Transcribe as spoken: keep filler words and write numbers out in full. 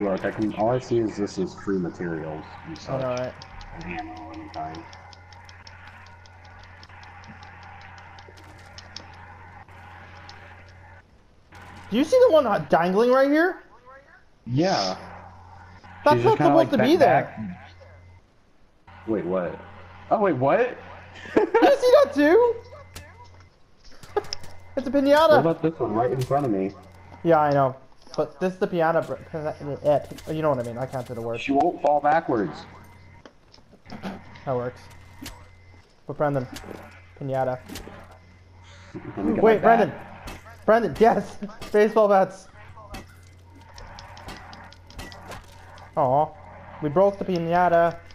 Look, I can. All I see is this is free materials and Oh, such. alright. And ammo and kind. Do you see the one dangling right here? Yeah. That's She's not just kind supposed of like to be bent there. back. Wait, what? Oh, wait, what? Do you see that too? It's a What piñata. about this one right in front of me? Yeah, I know. But this is the piano. You know what I mean. I can't say the word. She won't fall backwards. That works. But Brendan, piñata. Let me get Wait, my bat. Brendan. Brendan, yes. Baseball bats. Aw. We broke the piñata.